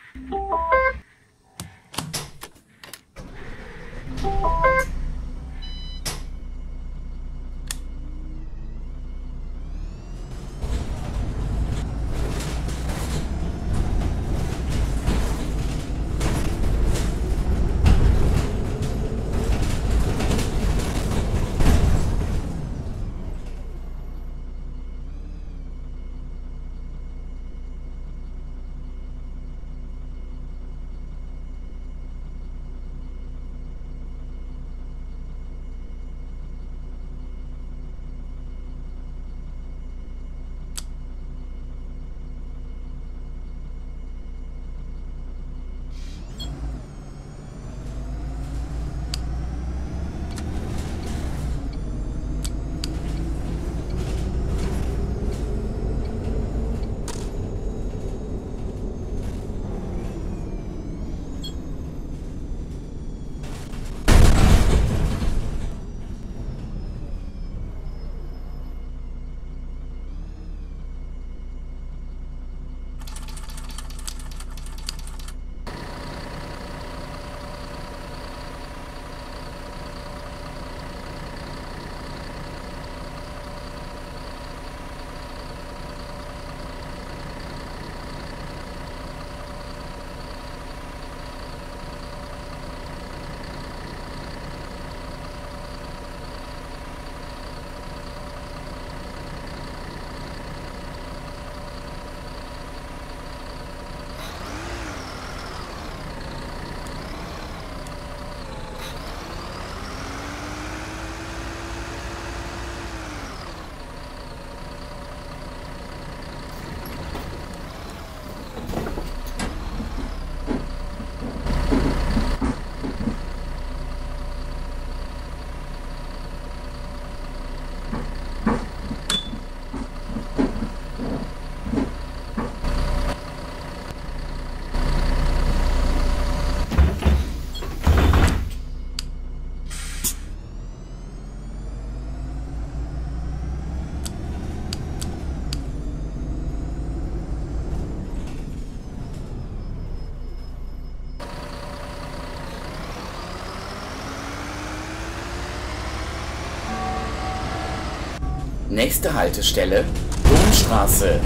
Nächste Haltestelle, Domstraße.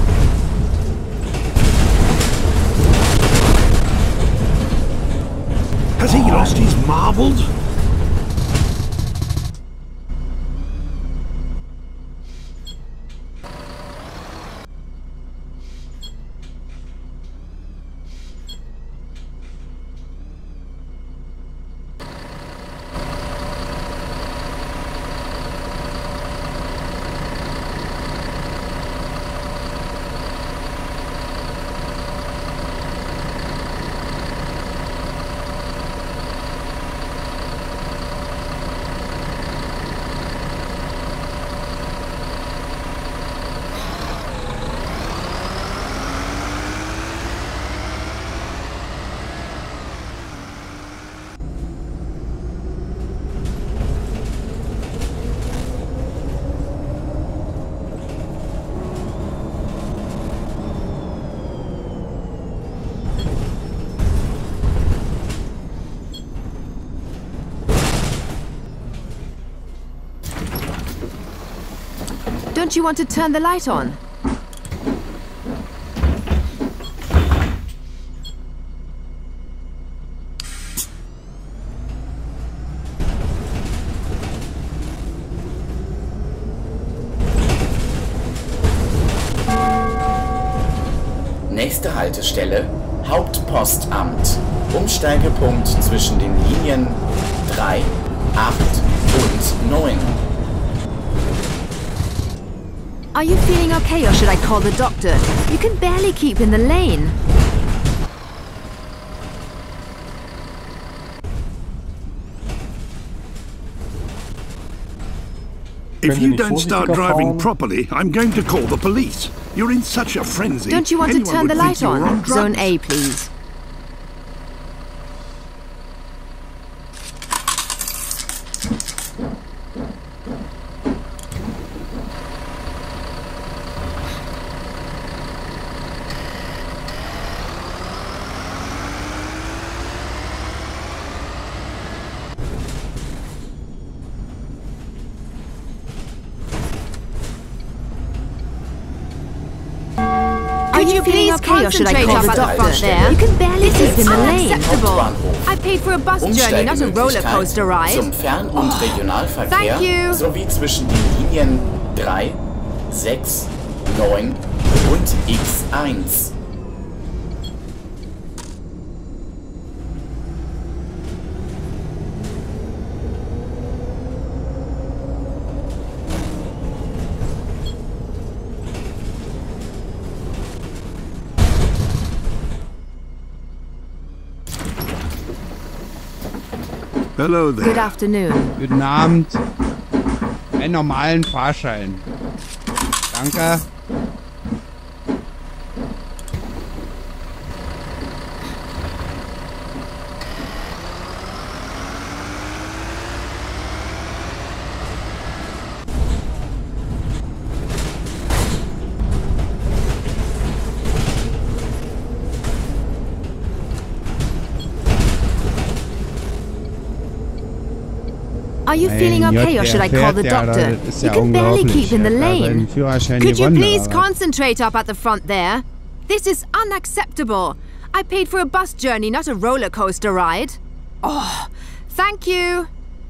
Has he lost his marbles? Don't you want to turn the light on? Nächste Haltestelle, Hauptpostamt. Umsteigepunkt zwischen den Linien 3, 8 und 9. Are you feeling okay, or should I call the doctor? You can barely keep in the lane. If you don't start driving properly, I'm going to call the police. You're in such a frenzy. Don't you want to turn the light on? Zone A, please. Are you please okay, or should I call the doctor there? You can barely keep in the lane. I paid for a bus journey, not a roller coaster ride. Zum Fern- und Regionalverkehr sowie zwischen den Linien 3, 6, 9 und X1. Hello there. Good afternoon. Guten Abend. Einen normalen Fahrschein. Danke. Are you feeling okay, or should I call the doctor? You can barely keep in the lane. Could you please concentrate up at the front there? This is unacceptable. I paid for a bus journey, not a roller coaster ride. Oh, thank you.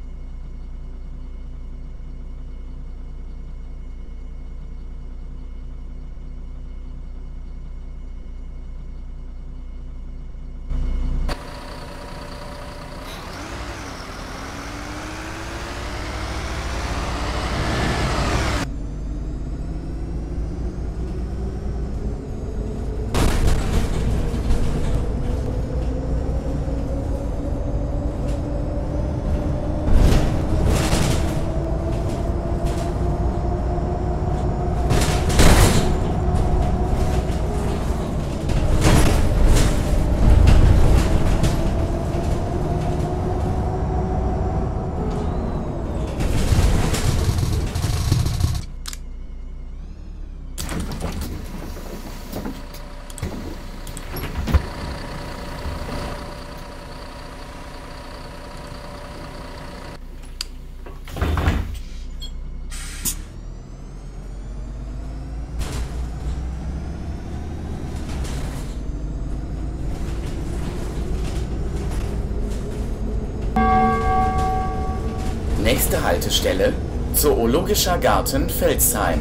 Nächste Haltestelle: Zoologischer Garten Felsheim.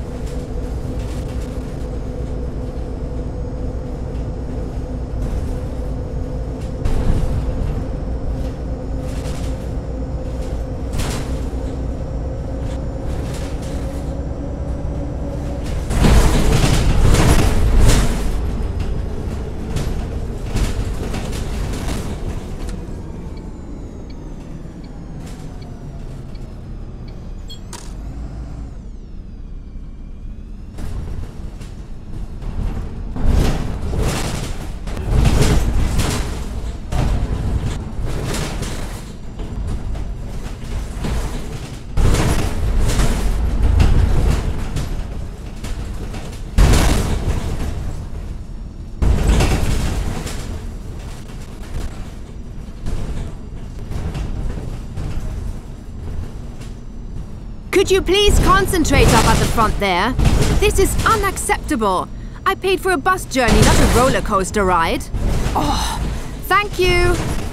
Could you please concentrate up at the front there? This is unacceptable. I paid for a bus journey, not a roller coaster ride. Oh, thank you.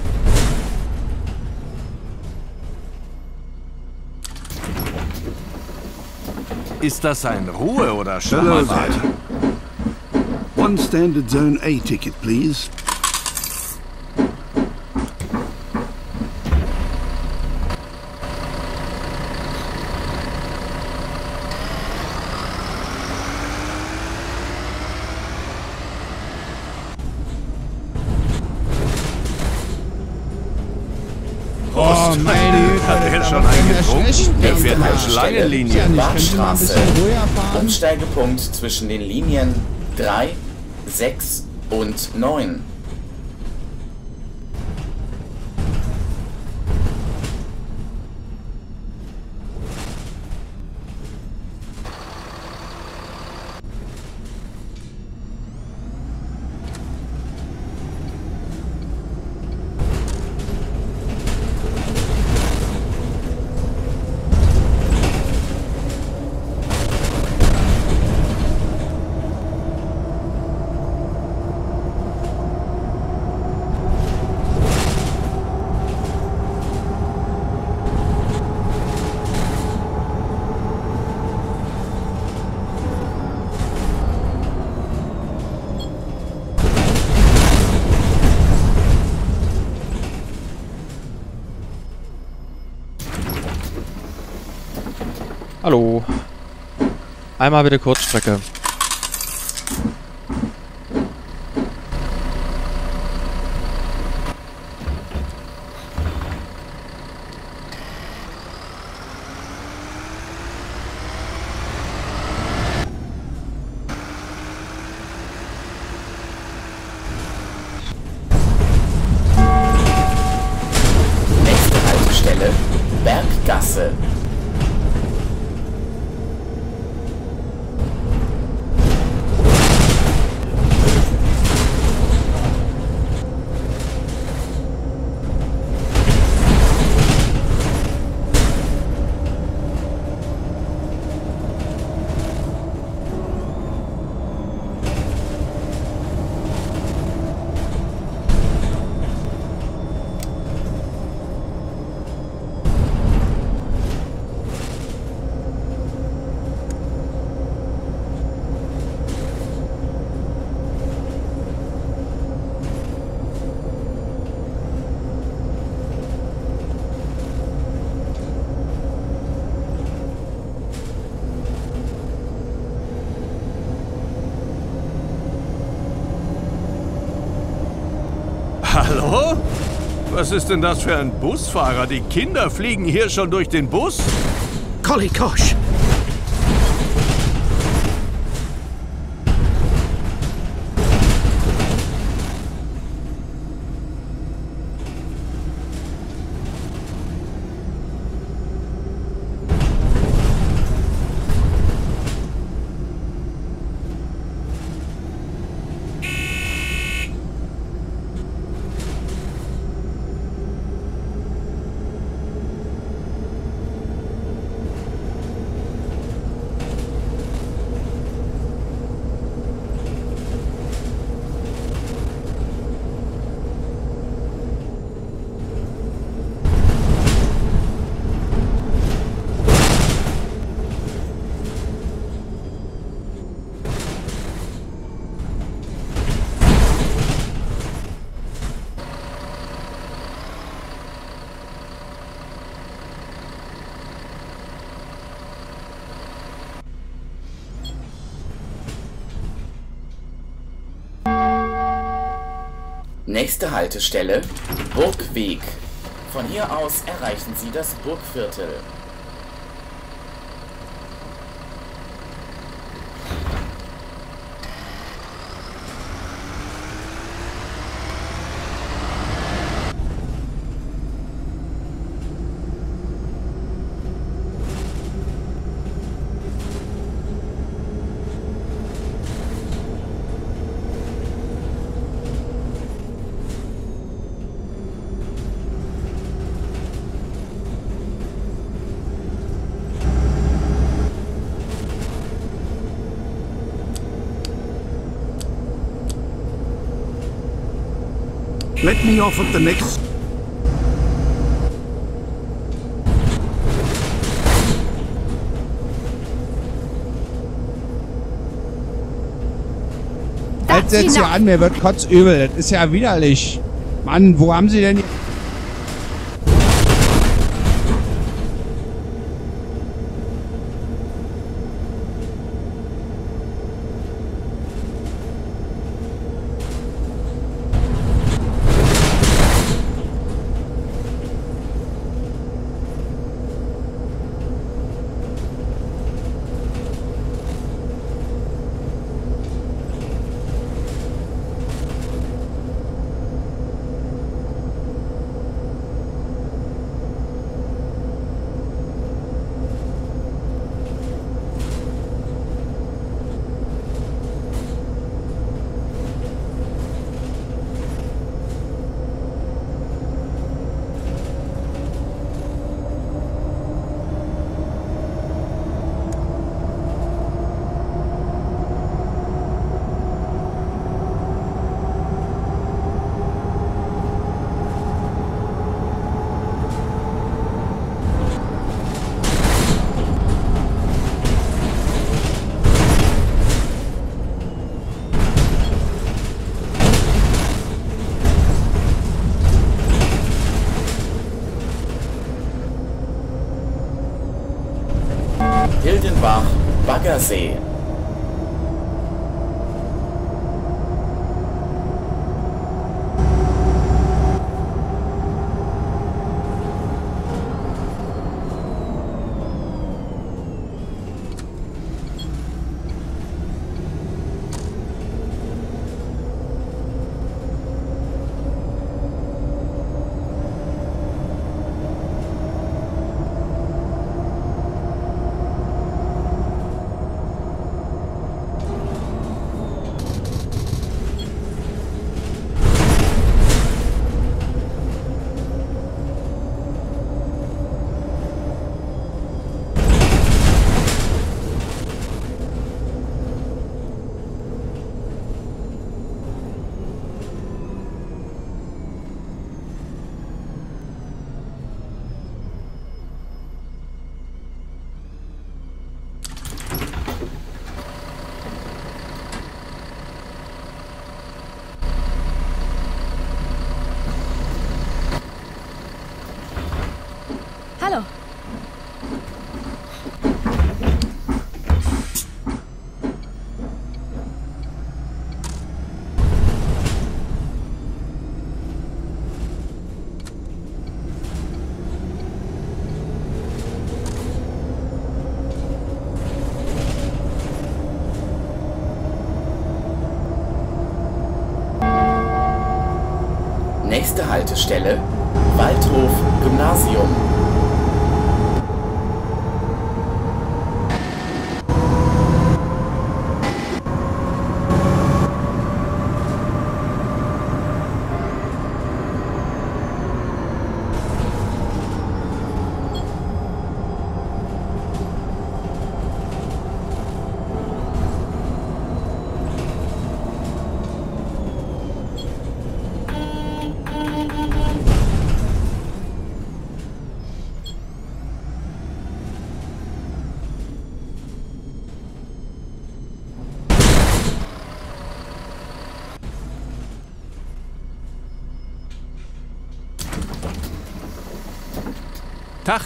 Ist das ein Ruhe- oder Hello Schlafwagen? there. One standard Zone A ticket, please. Oh, meine Güte, Hat er das schon ist aber einen sehr getrunken? schlecht. Der fährt eine Haltestelle, Schlangenlinie. Können Sie mal ein Bahnstraße. bisschen ruhiger fahren? Umsteigepunkt zwischen den Linien 3, 6 und 9. Hallo. Einmal bitte Kurzstrecke. Nächste Haltestelle, Berggasse. Hallo? Was ist denn das für ein Busfahrer? Die Kinder fliegen hier schon durch den Bus? Golly gosh! Nächste Haltestelle, Burgweg. Von hier aus erreichen Sie das Burgviertel. Let me off at the next... Halt jetzt hier an, mir wird kotzübel. Das ist ja widerlich. Mann, wo haben Sie denn... Baggersee. Hallo. Nächste Haltestelle, Waldhof Gymnasium. Tag.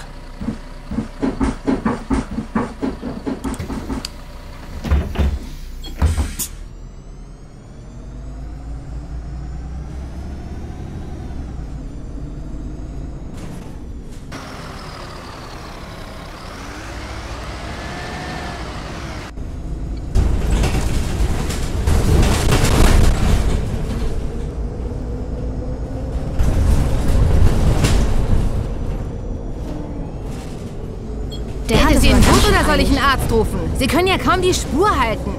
Geht es Ihnen gut oder soll ich einen Arzt rufen? Sie können ja kaum die Spur halten.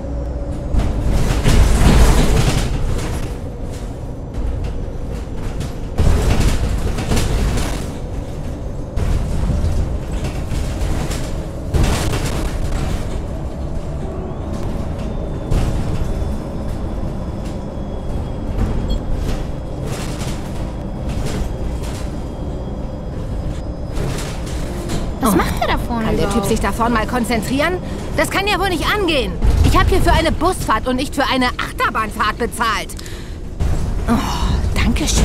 Was macht er da vorne? Kann der Typ sich da vorne mal konzentrieren? Das kann ja wohl nicht angehen. Ich habe hier für eine Busfahrt und nicht für eine Achterbahnfahrt bezahlt. Oh, danke schön.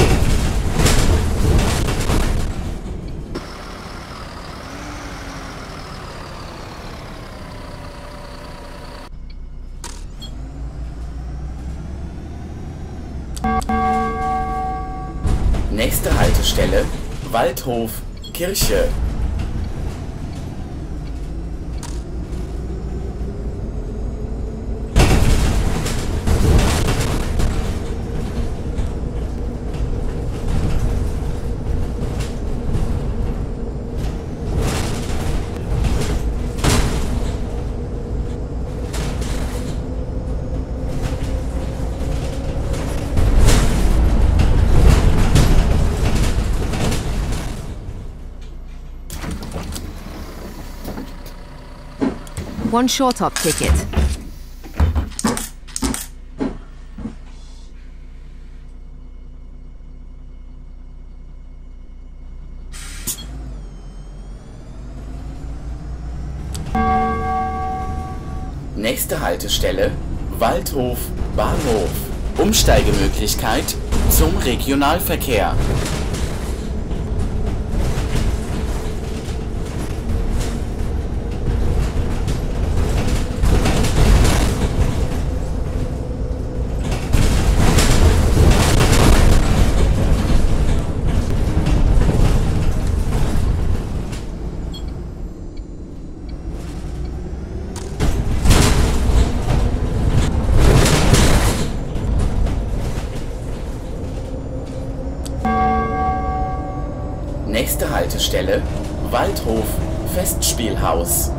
Nächste Haltestelle, Waldhof Kirche. One short-hop ticket. Nächste Haltestelle, Waldhof Bahnhof. Umsteigemöglichkeit zum Regionalverkehr. Nächste Haltestelle, Waldhof, Festspielhaus.